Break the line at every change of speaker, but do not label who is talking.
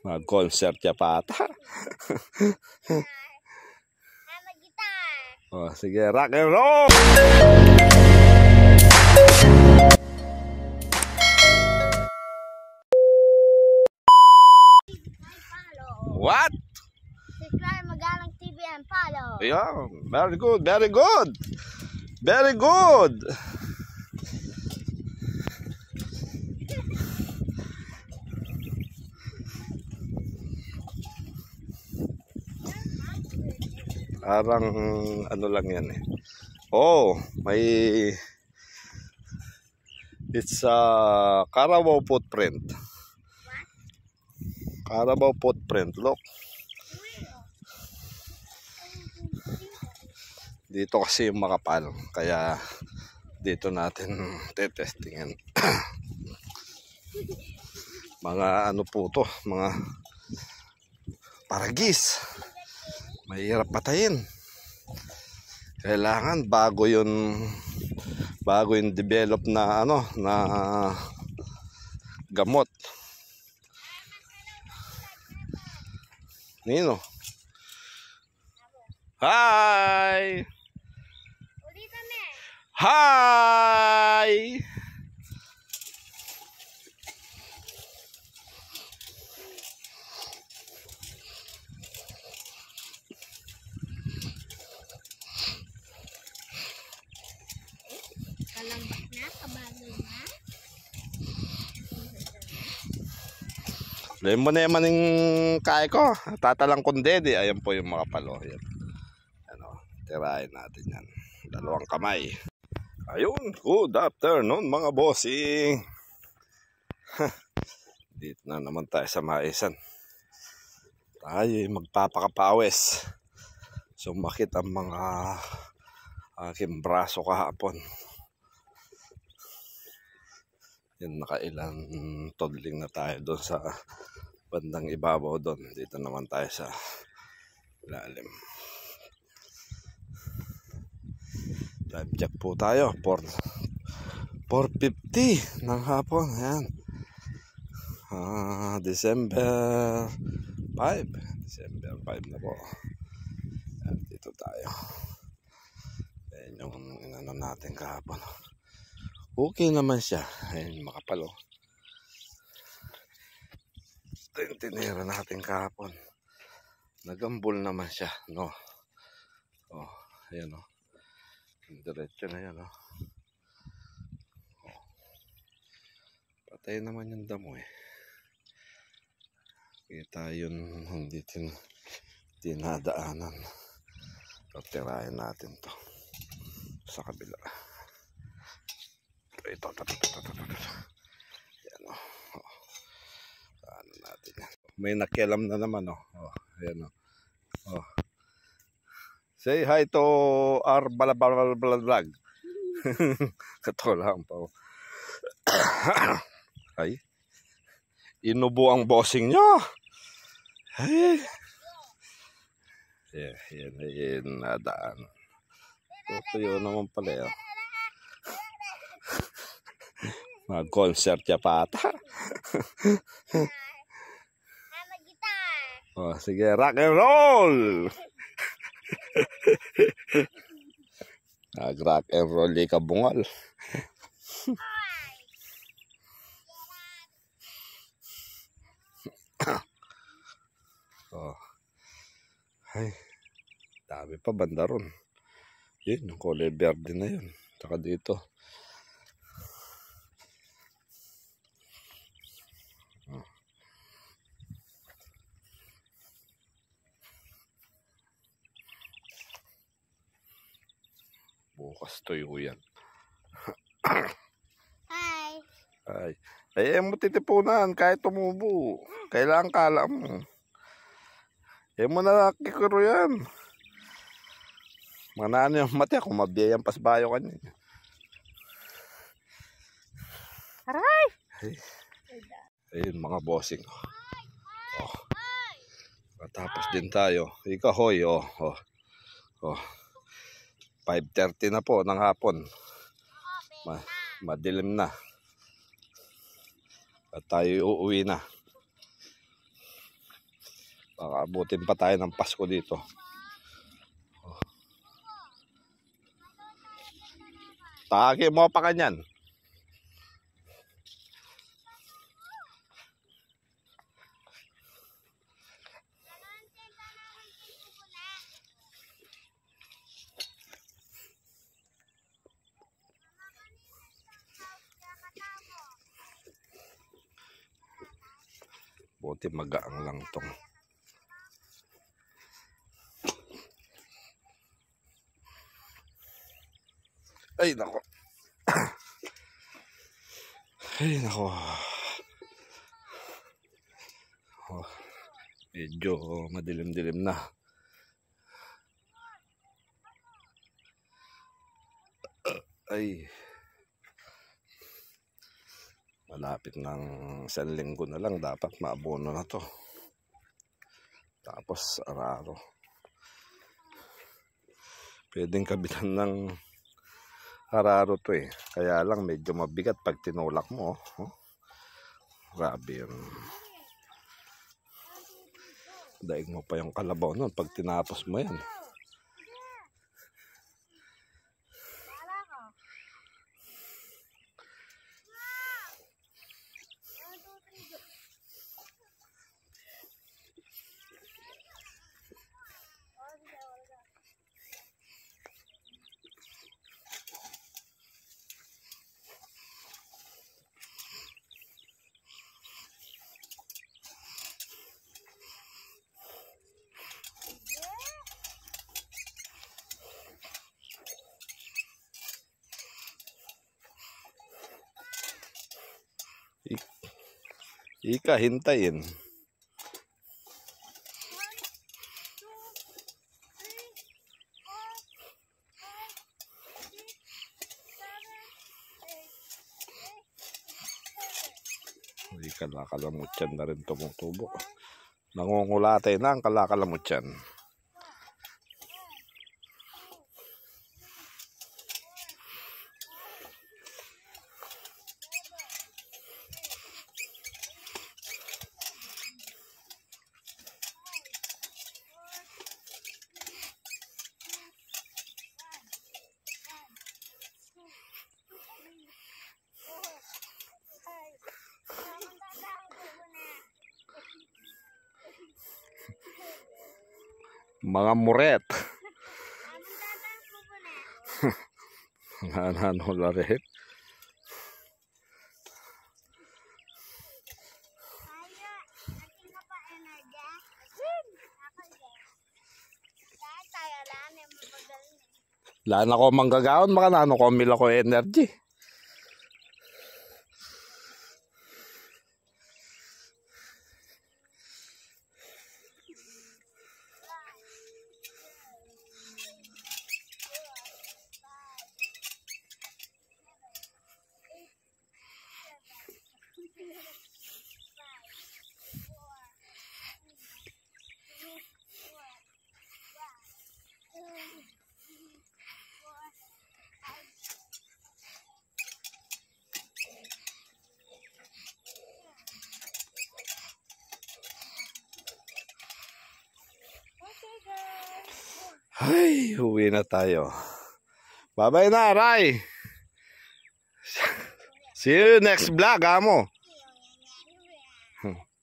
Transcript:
Mag-concert siya pa ata. Oh, sige, rock and roll! What?
Subscribe Magalang TV and follow.
Yeah, very good, very good. Very good. Parang ano lang yan eh. Oh, may it's a Carabao footprint. Carabao footprint, look. Dito kasi yung makapal, kaya dito natin tetestingin. Mga ano po to, mga paragis. Mahirap patayin. Kailangan bago yung develop na ano na gamot. Nino. Hi. Hi.
Kalambak na, kabagay na.
Lain mo na yaman yung kaya ko. Tatalang kundi. Ayan po yung makapalo. Ayan. Ano, tirahin natin yan. Dalawang kamay. Ayun. Good afternoon mga bossing. Dito na naman tayo sa maisan. Tayo magpapakapawis. Sumakit ang mga aking braso kahapon. Yan, nakailang toddling na tayo doon sa bandang ibabaw doon. Dito naman tayo sa ilalim. Time check po tayo. 4:50 ng hapon. Ayan. December 5. December 5 na po. Ayan, dito tayo. Ayan yung inano natin kahapon. Okay naman siya. Ayun, makapalo. Ito yung tinira natin kahapon. Nagambol naman siya, no? Oh, ayan, oh. Diretso na yan, oh. Oh. Patay naman yung damo, eh. Kita yun, hindi tinadaanan. Tirahin natin to sa kabila. Ito. Yan, oh. Ano natin yan. May nakialam na naman, oh. Oh, ayan, oh. Oh. Say hi to our vlog. Kato lang pa, oh. Ay. Inubo ang bossing nyo. Ay. Yeah, yan nadaan. Tutuyo naman pala, oh. Mag-concert siya pa ata. Oh, sige, rock and roll. Nag-rock and roll ka bungal. Oh. Ay, dami pa banda ron. Yun, yung kulay verde na yun. Saka dito. Bukas tuyo yan.
Hi.
Ay. Ay, mo titipunan kahit tumubo. Kailangan kala mo. Mo na kikuro yan. Manano yung mati ako, mabiyayang pasbayo kanina.
Aray!
Ay. Ayun mga bossing. Oh. Matapos din tayo. Ika hoy, oh. Oh. Oh. 5:30 na po ng hapon. Madilim na. At tayo uuwi na. Baka abutin pa tayo ng Pasko dito. Taki mo pa kanyan. Buti magaang lang tong. Ay nako. Ay nako. Oh, medyo madilim-dilim na. Ay. Malapit ng isang linggo na lang dapat maabono na to. Tapos araro. Pwedeng kabitan ng araro to eh. Kaya lang medyo mabigat pag tinulak mo. Oh. Grabe yun. Daig mo pa yung kalabaw nun pag tinapos mo yan. Ika, hintayin. Hindi kalakalamutyan na rin tumutubo. Nangungulatay na ang kalakalamutyan. Mga muret. Ano laret. Laan ako manggagaon, baka nano ko mila ko energy. Ay, uwi na tayo. Bye-bye na, Ray. See you next vlog, amo.